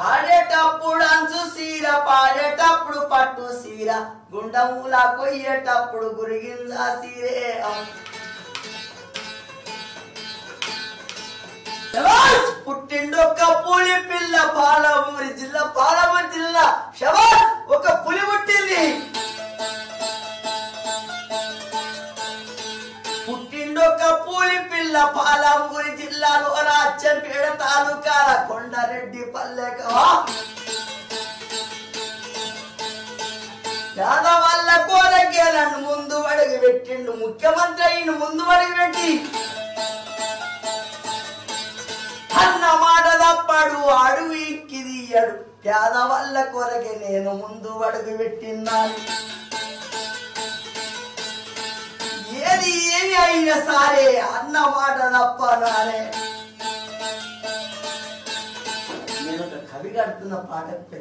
ఆడేటప్పుడు అంచు సీర పాడేటప్పుడు పట్టు సీర గుండములా కొయ్యేటప్పుడు గురిగింజా సీరే పుట్టిండొక్క పులి పిల్ల పాలమూరి జిల్లా శబాష్ ఒక పులి పుట్టింది పుట్టిండొక్క పులి పిల్ల పాలమూరి జిల్లాలో రాజ్యంపేట తాలూకాల కొండారెడ్డి పల్లెకవా యాదవల్ల కోరకేలను ముందు అడుగు పెట్టిండు ముఖ్యమంత్రి అయిన ముందు అడుగు పెట్టి అన్న మాట తప్పడు అడుగు ఇక్కిదియ్యడు పేదవల్ల కొరకే నేను ముందు అడుగు పెట్టిన్నాను ఏది ఏమి అయినా సరే అన్న మాట తప్పనానే నేను ఒక కవి కడుతున్న పాట